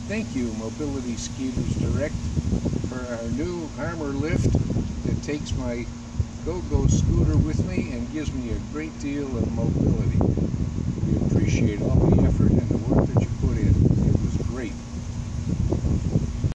Thank you, Mobility Skeeters Direct, for our new Harmar lift that takes my go-go scooter with me and gives me a great deal of mobility.